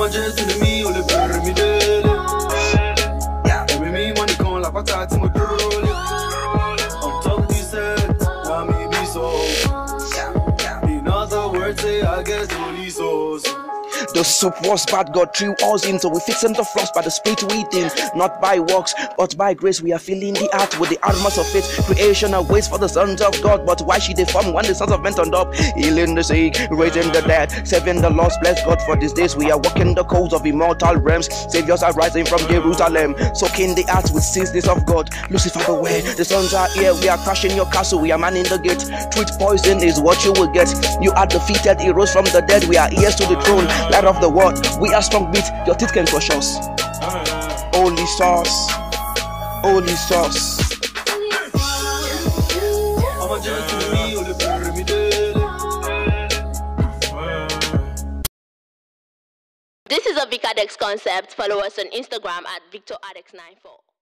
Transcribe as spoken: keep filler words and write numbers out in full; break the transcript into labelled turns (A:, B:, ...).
A: I'ma just in me, only bury me daily. Yeah, every me money come like a tat in my trolley. On top of this set, now me be so. In other words, say I guess the police also.
B: The soup was bad, God threw us in, so we fixing the flaws by the spirit within. Not by works, but by grace, we are filling the earth with the armors of faith. Creation awaits for the sons of God, but why should they form when the sons of men turned up? Healing the sick, raising the dead, saving the lost. Bless God for these days, we are walking the codes of immortal realms. Saviors are rising from Jerusalem, soaking the earth with seasons of God. Lucifer beware, the sons are here, we are crashing your castle, we are manning the gate. Truth poison is what you will get. You are defeated, he rose from the dead, we are heirs to the throne. Light of the world, we are strong beat, your teeth can crush us. Holy sauce, holy sauce.
A: I'ma just in me, only bury me daily.
C: This is a Vicadex concept. Follow us on Instagram at Victor Adex ninety-four.